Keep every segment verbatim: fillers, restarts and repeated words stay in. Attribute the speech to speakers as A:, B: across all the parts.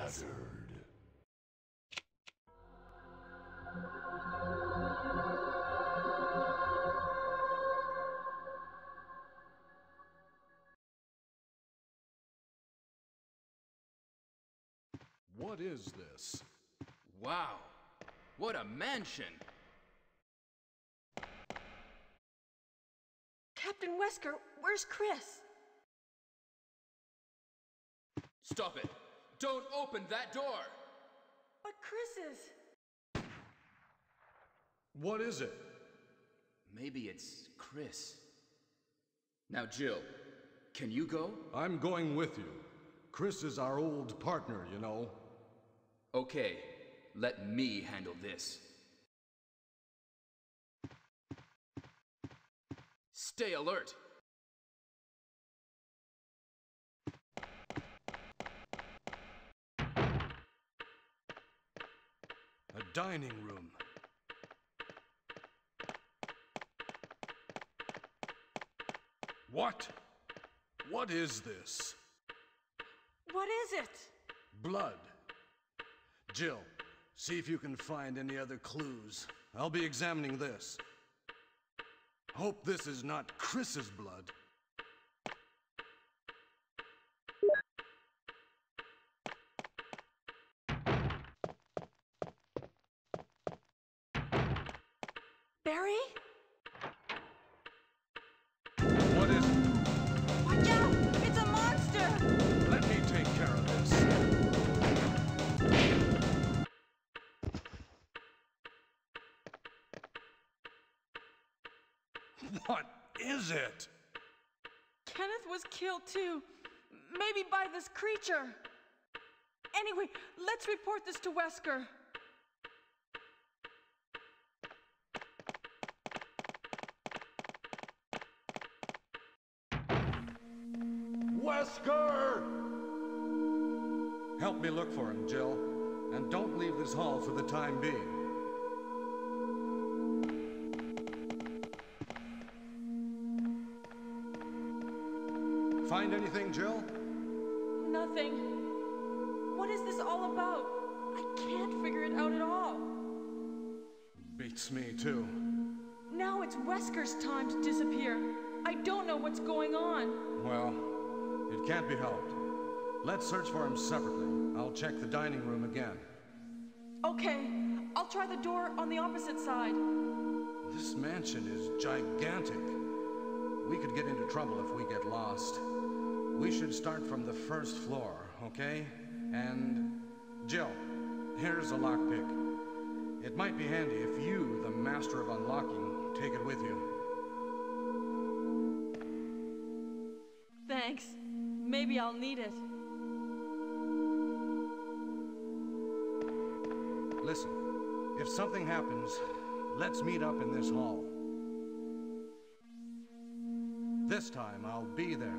A: Chris.
B: What is this?
C: Wow, what a mansion!
A: Captain Wesker, where's Chris?
C: Stop it! Don't open that door!
A: But Chris is...
B: What is it?
C: Maybe it's Chris. Now, Jill, can you go?
B: I'm going with you. Chris is our old partner, you know.
C: Okay, let me handle this. Stay alert!
B: A dining room. What? What is this?
A: What is it?
B: Blood. Jill, see if you can find any other clues. I'll be examining this. Hope this is not Chris's blood.
A: Barry?
B: What is it?
A: Watch out! It's a monster!
B: Let me take care of this. What is it?
A: Kenneth was killed too. Maybe by this creature. Anyway, let's report this to Wesker.
B: Wesker! Help me look for him, Jill. And don't leave this hall for the time being. Find anything, Jill?
A: Nothing. What is this all about? I can't figure it out at all.
B: Beats me, too.
A: Now it's Wesker's time to disappear. I don't know what's going on.
B: Well, it can't be helped. Let's search for him separately. I'll check the dining room again.
A: Okay, I'll try the door on the opposite side.
B: This mansion is gigantic. We could get into trouble if we get lost. We should start from the first floor, okay? And... Jill, here's a lockpick. It might be handy if you, the master of unlocking, take it with you.
A: Thanks. Maybe I'll need it.
B: Listen, if something happens, let's meet up in this hall. This time, I'll be there.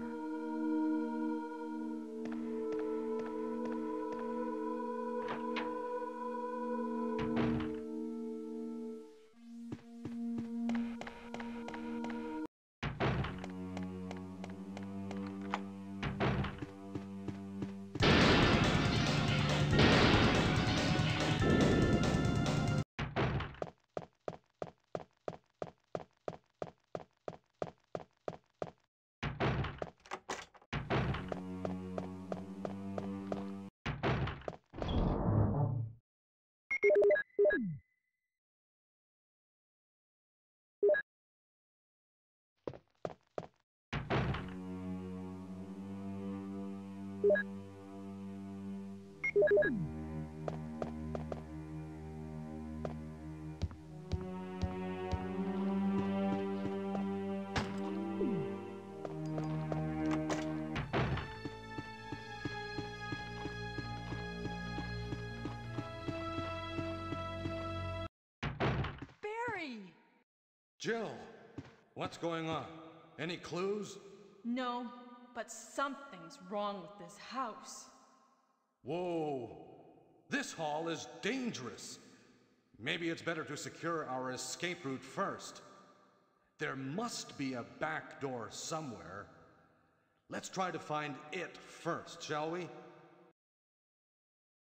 A: Barry!
B: Jill, what's going on? Any clues?
A: No, but something's wrong with this house.
B: Whoa! This hall is dangerous. Maybe it's better to secure our escape route first. There must be a back door somewhere. Let's try to find it first, shall we?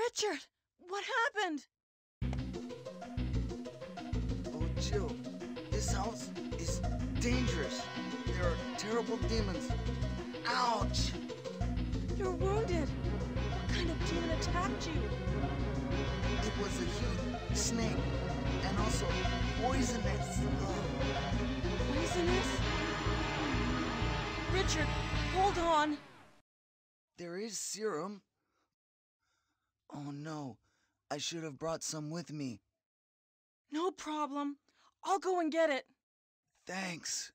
A: Richard, what happened?
D: Oh, Jill, this house is dangerous. There are terrible demons. Ouch!
A: You're wounded. What kind of demon attacked you?
D: It was a huge snake, and also poisonous. Ugh.
A: Poisonous? Richard, hold on.
D: There is serum. Oh no, I should have brought some with me.
A: No problem. I'll go and get it.
D: Thanks.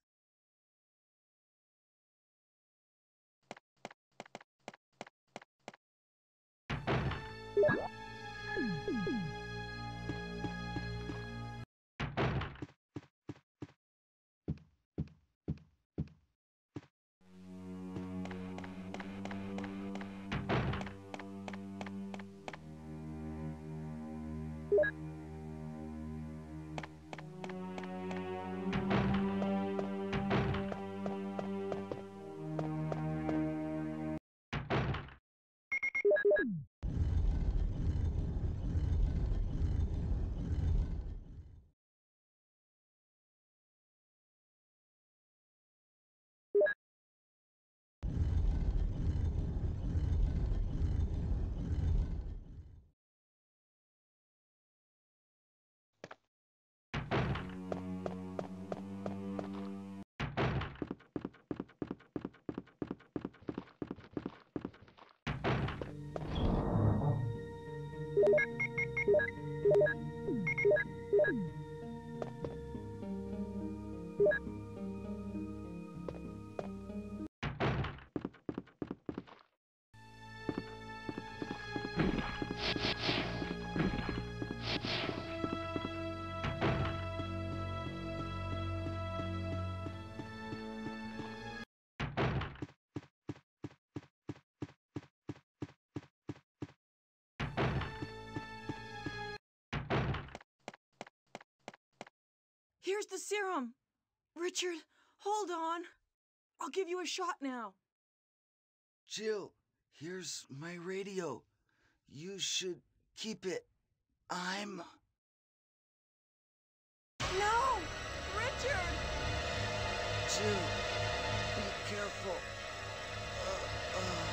A: Here's the serum. Richard, hold on. I'll give you a shot now.
D: Jill, here's my radio. You should keep it. I'm...
A: No! Richard!
D: Jill, be careful. Uh, uh.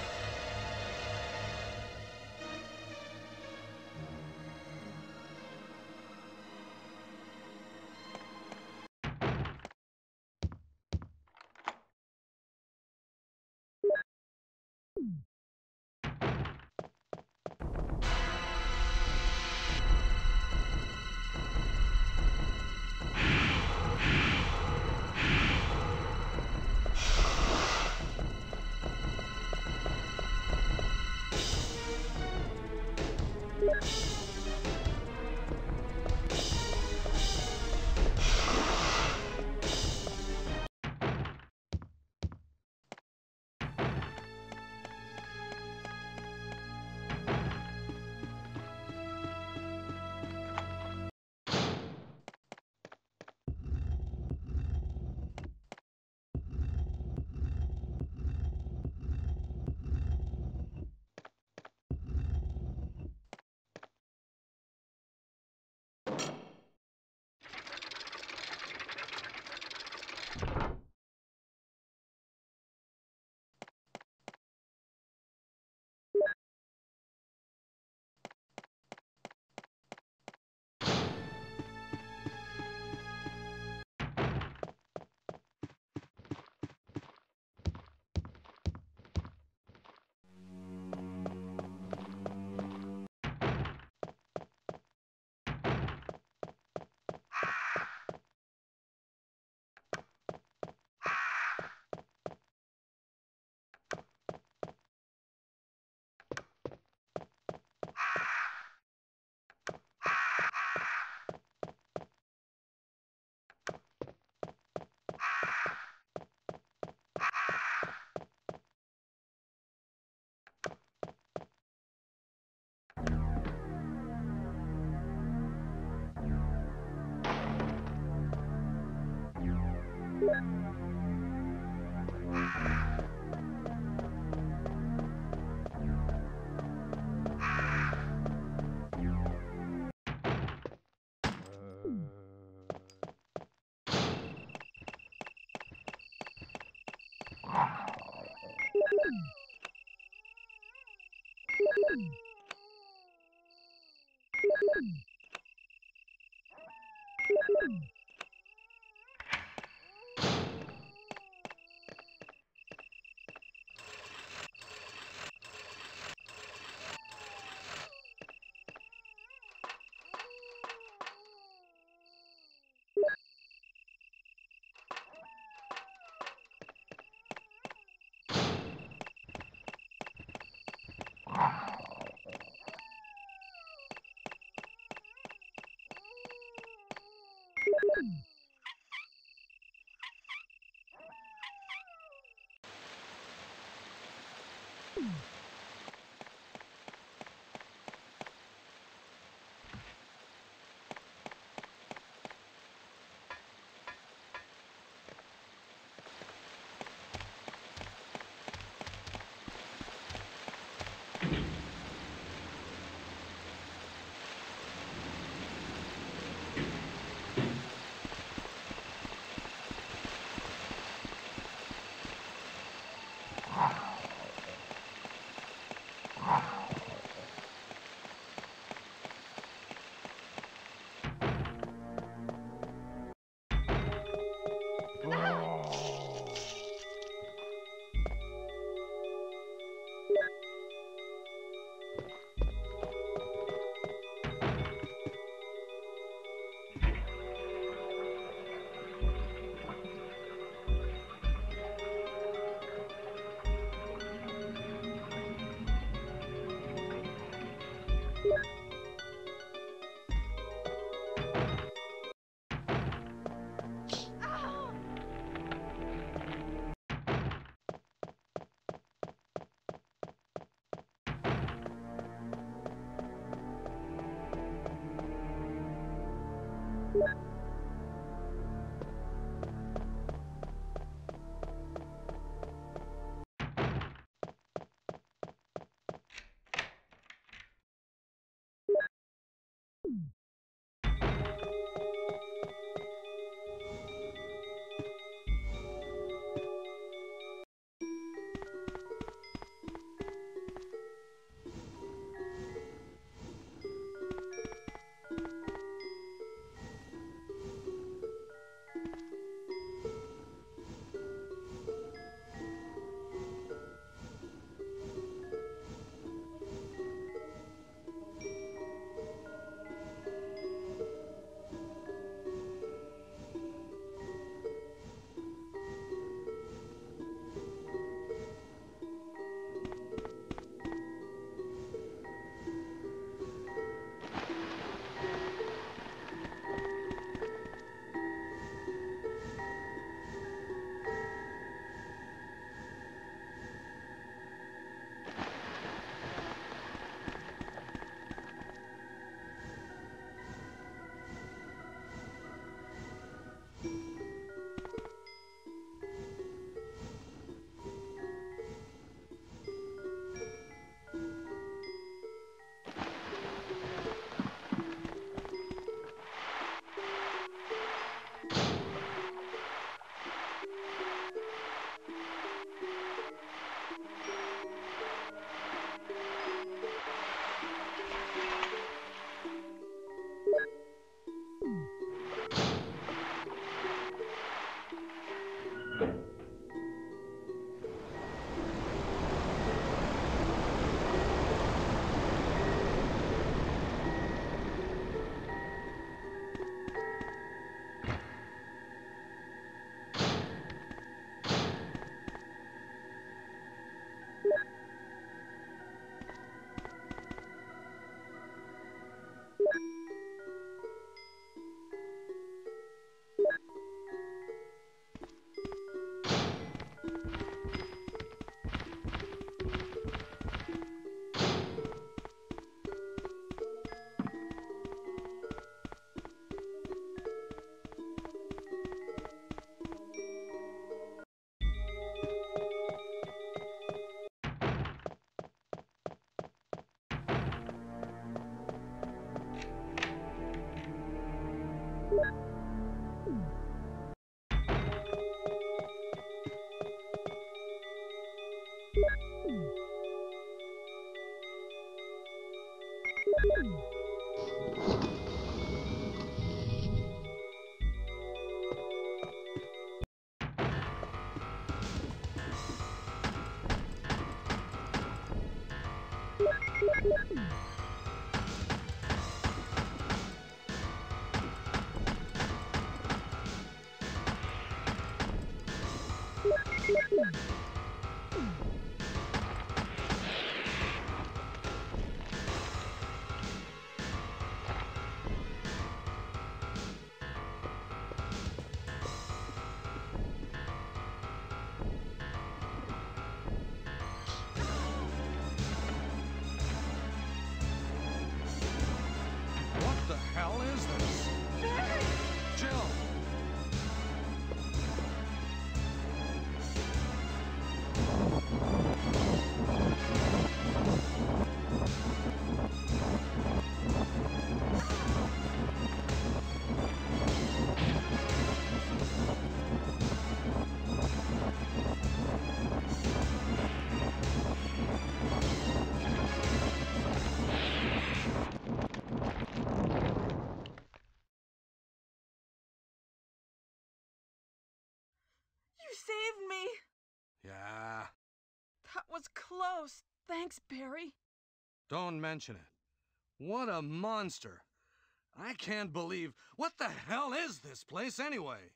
A: You saved me.
B: Yeah,
A: That was close. Thanks, Barry.
B: don't mention it. What a monster. I can't believe... What the hell is this place anyway?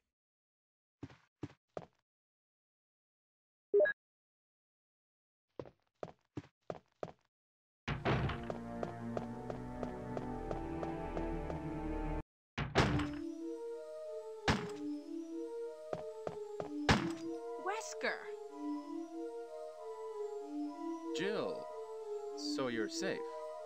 A: Wesker.
C: Jill, so you're safe.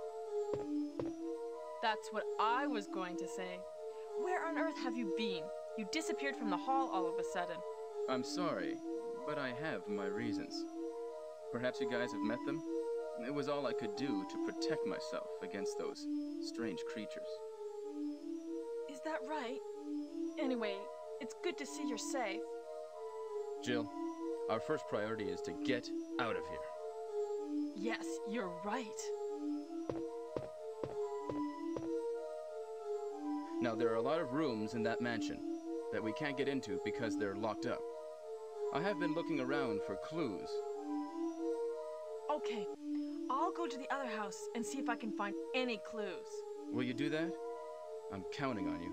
A: That's what I was going to say. Where on earth have you been? You disappeared from the hall all of a sudden.
C: I'm sorry, but I have my reasons. Perhaps you guys have met them? It was all I could do to protect myself against those strange creatures.
A: Is that right? Anyway, it's good to see you're safe.
C: Jill, our first priority is to get out of here.
A: Yes, you're right.
C: Now, there are a lot of rooms in that mansion that we can't get into because they're locked up. I have been looking around for clues.
A: Okay, I'll go to the other house and see if I can find any clues.
C: Will you do that? I'm counting on you.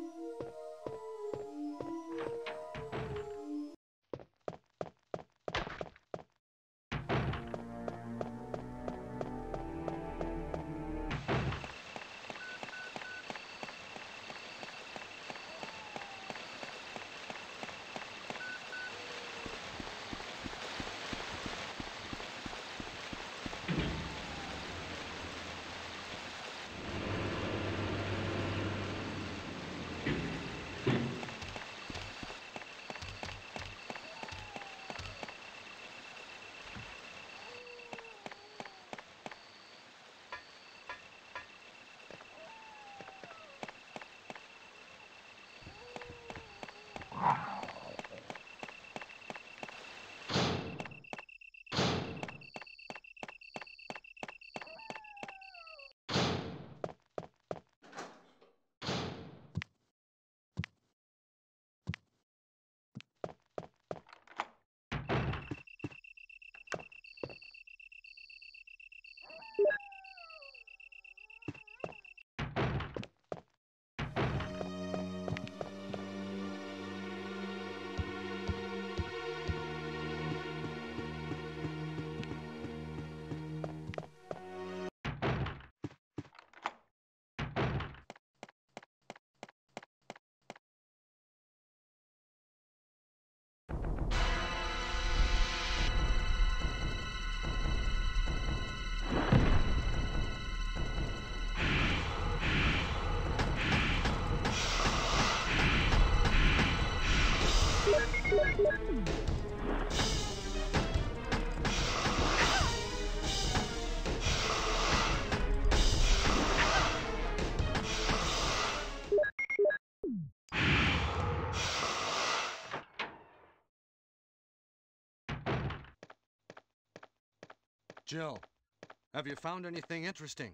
B: Jill, have you found anything interesting?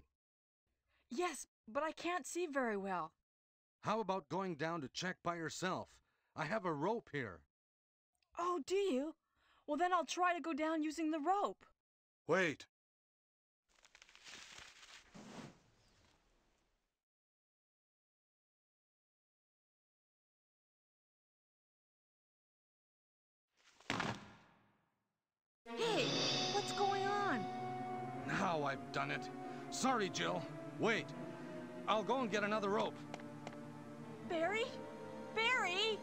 A: Yes, but I can't see very well.
B: How about going down to check by yourself? I have a rope here.
A: Oh, do you? Well, then I'll try to go down using the rope.
B: Wait.
A: Hey, what's going on?
B: Now I've done it. Sorry, Jill. Wait. I'll go and get another rope.
A: Barry? Barry?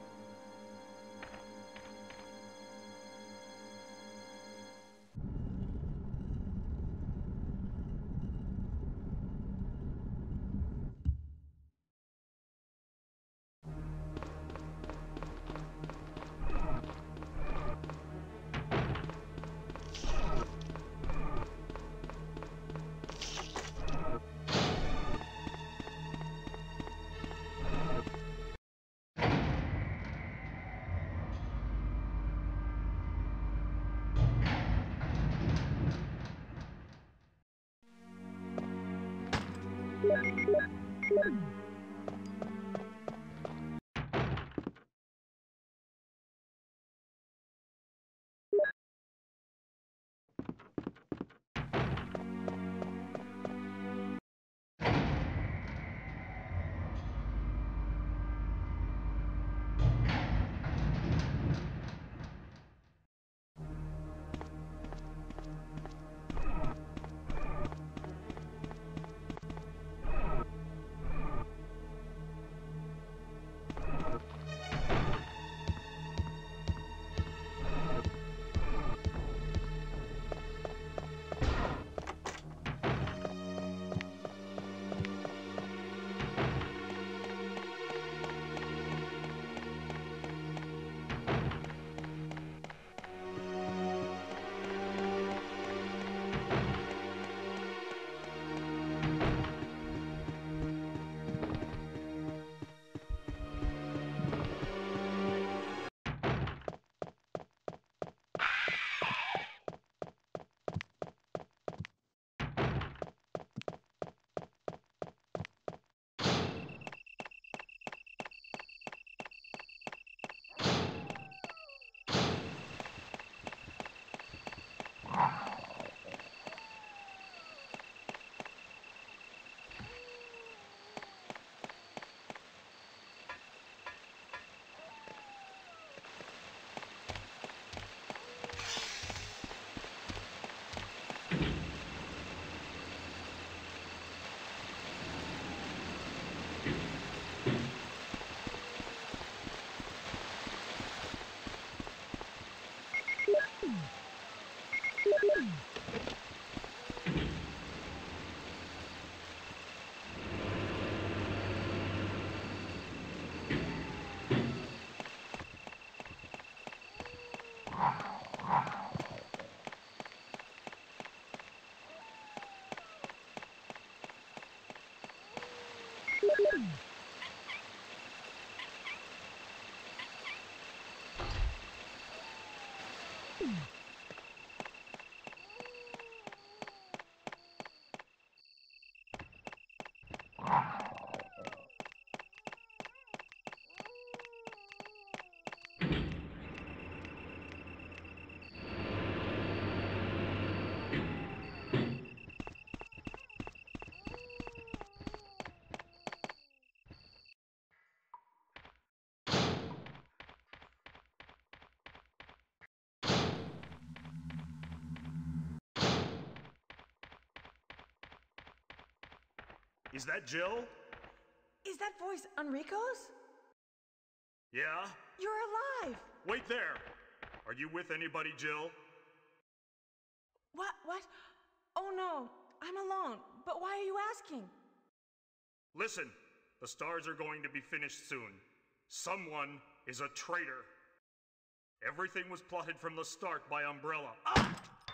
E: Is that Jill?
A: Is that voice Enrico's?
E: Yeah?
A: You're alive!
E: Wait there! Are you with anybody, Jill?
A: What? What? Oh no, I'm alone. But why are you asking?
E: Listen, the stars are going to be finished soon. Someone is a traitor. Everything was plotted from the start by Umbrella. Ah!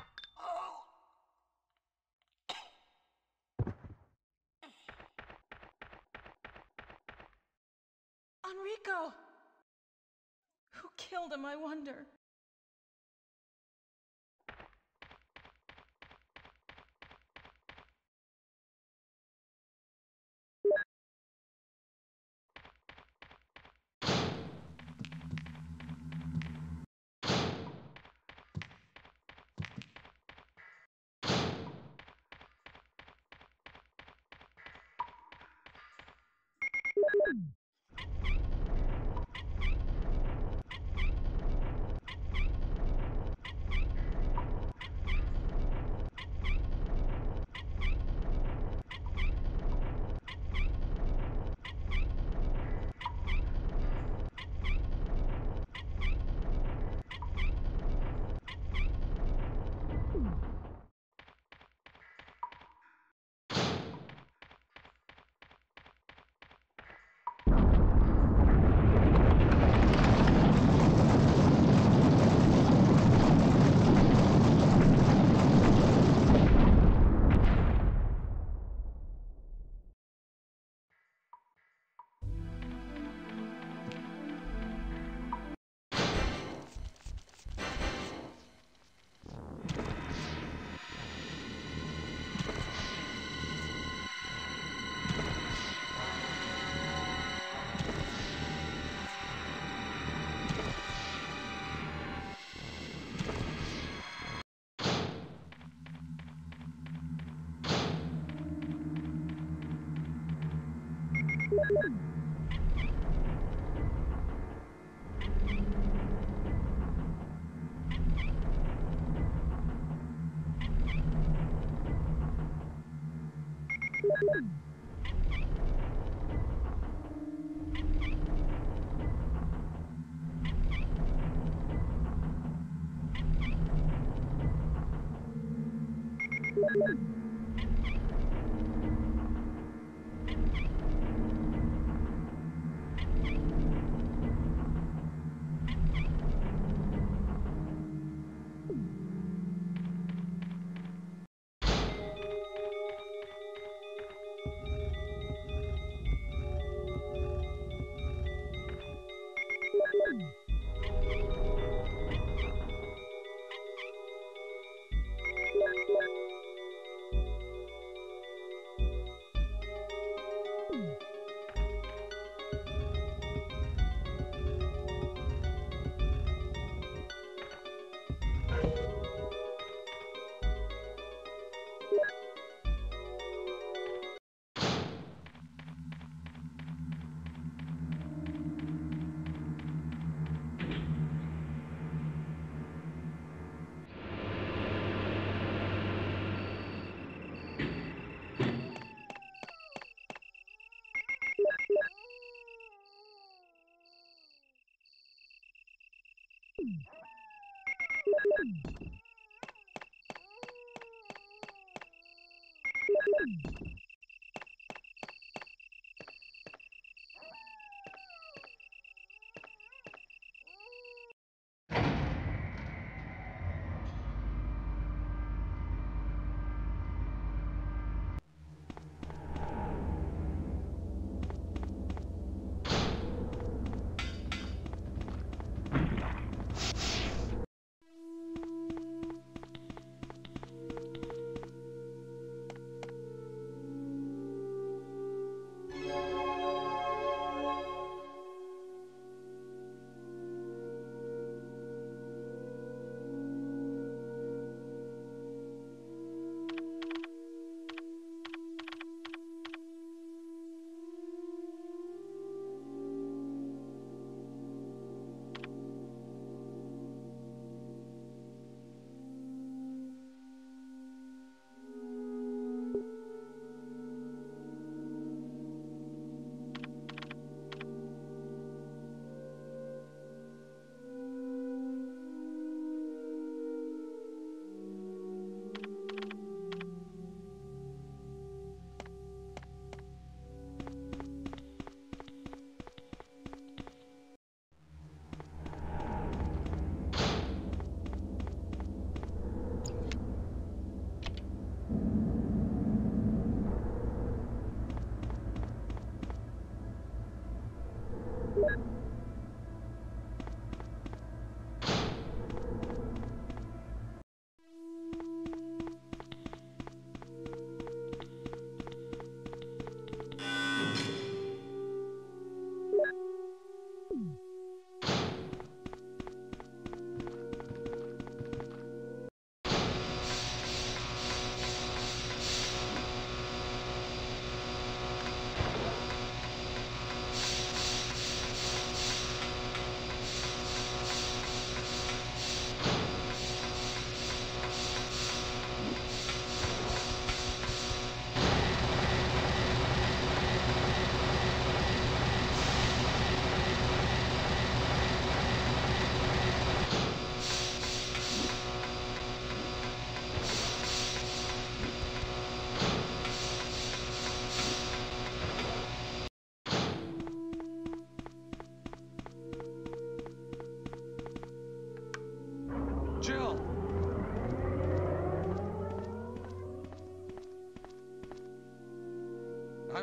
A: Enrico! Who killed him, I wonder?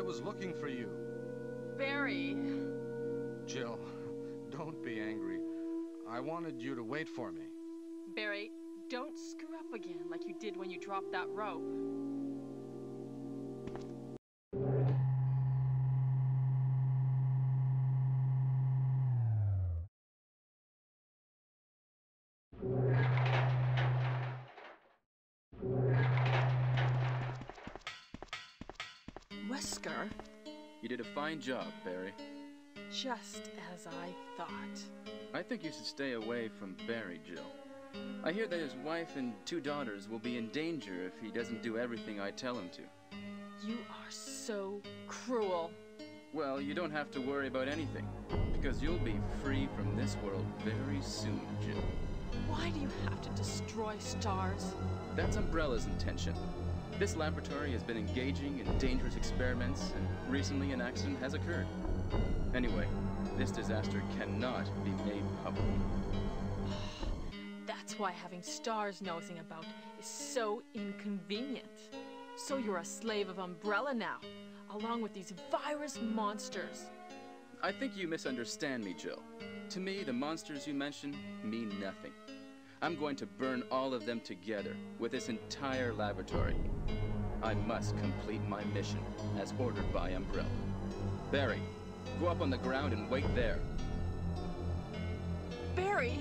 B: was looking for you.
A: Barry.
B: Jill, don't be angry. I wanted you to wait for me.
A: Barry, don't screw up again like you did when you dropped that rope. Wesker?
C: You did a fine job, Barry.
A: Just as I thought.
C: I think you should stay away from Barry, Jill. I hear that his wife and two daughters will be in danger if he doesn't do everything I tell him to.
A: You are so cruel.
C: Well, you don't have to worry about anything, because you'll be free from this world very soon, Jill.
A: Why do you have to destroy stars?
C: That's Umbrella's intention. This laboratory has been engaging in dangerous experiments, and recently an accident has occurred. Anyway, this disaster cannot be made public.
A: That's why having stars nosing about is so inconvenient. So you're a slave of Umbrella now, along with these virus monsters.
C: I think you misunderstand me, Jill. To me, the monsters you mention mean nothing. I'm going to burn all of them together with this entire laboratory. I must complete my mission as ordered by Umbrella. Barry, go up on the ground and wait there.
A: Barry!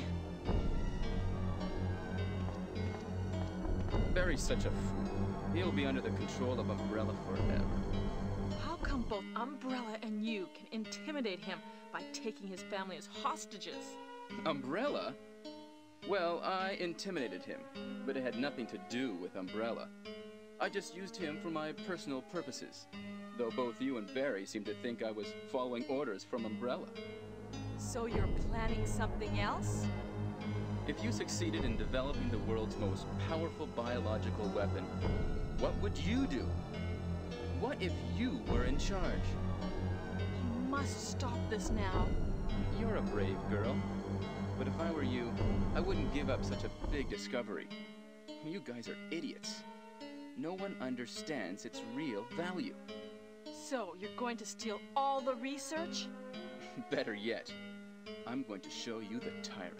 C: Barry's such a fool. He'll be under the control of Umbrella forever.
A: How come both Umbrella and you can intimidate him by taking his family as hostages?
C: Umbrella? Well, I intimidated him, but it had nothing to do with Umbrella. I just used him for my personal purposes, though both you and Barry seem to think I was following orders from Umbrella.
A: So you're planning something else?
C: If you succeeded in developing the world's most powerful biological weapon, what would you do? What if you were in charge?
A: You must stop this now.
C: You're a brave girl. But if I were you, I wouldn't give up such a big discovery. You guys are idiots. No one understands its real value.
A: So you're going to steal all the research?
C: Better yet, I'm going to show you the tyrant.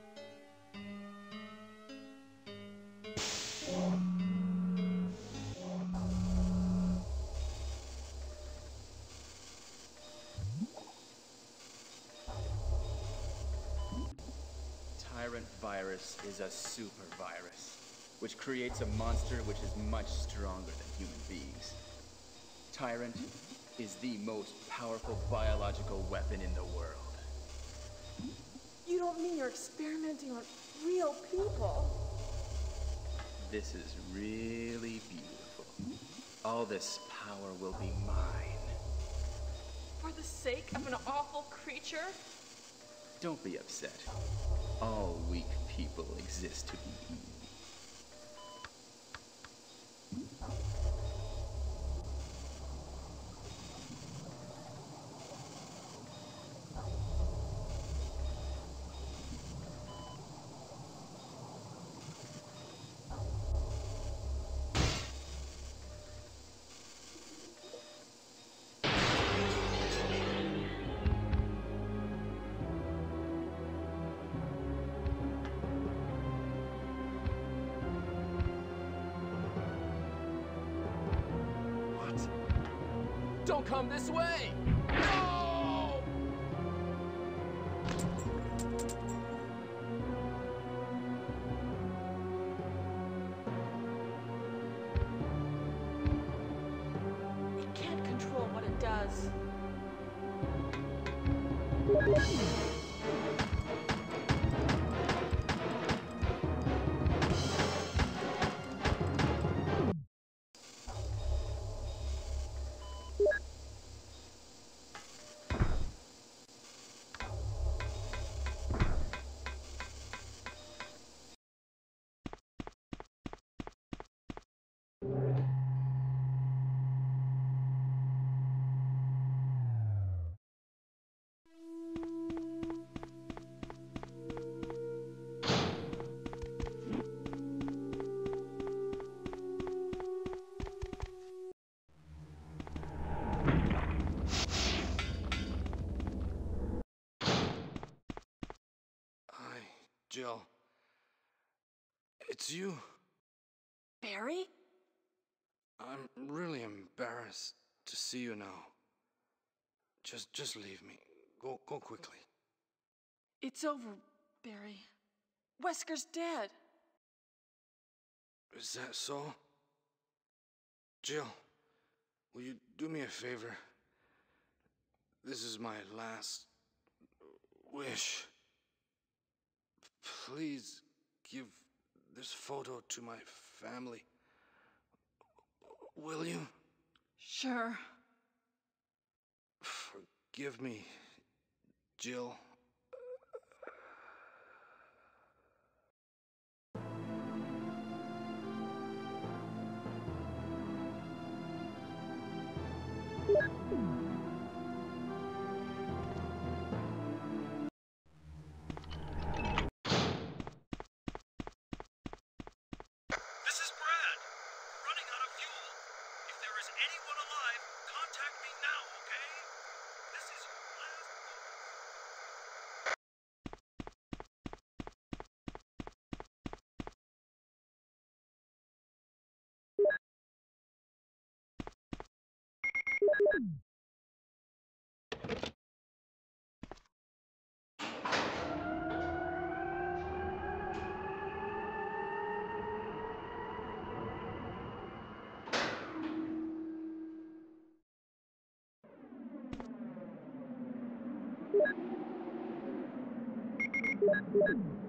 C: Tyrant virus is a super virus, which creates a monster which is much stronger than human beings. Tyrant is the most powerful biological weapon in the world.
A: You don't mean you're experimenting on real people?
C: This is really beautiful. All this power will be mine.
A: For the sake of an awful creature?
C: Don't be upset. All weak people exist to be eaten. Don't come this way! No!
A: It can't control what it does.
B: It's you.
A: Barry?
B: I'm really embarrassed to see you now. Just, just leave me. Go, go quickly.
A: It's over, Barry. Wesker's dead.
B: Is that so? Jill, will you do me a favor? This is my last wish. Please give this photo to my family. Will you?
A: Sure.
B: Forgive me, Jill.
F: This is Brad. We're running out of fuel. If there is anyone alive, contact me now, okay? This is your last
G: Thank you.